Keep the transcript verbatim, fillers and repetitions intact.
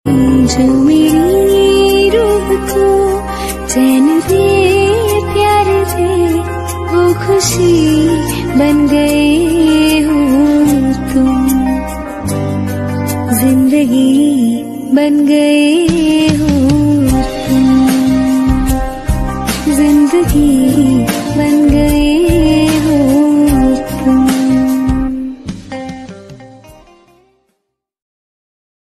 जो मेरी रूह को चैन दे प्यार दे, वो खुशी बन गए हो तुम, जिंदगी बन गए हो तुम, जिंदगी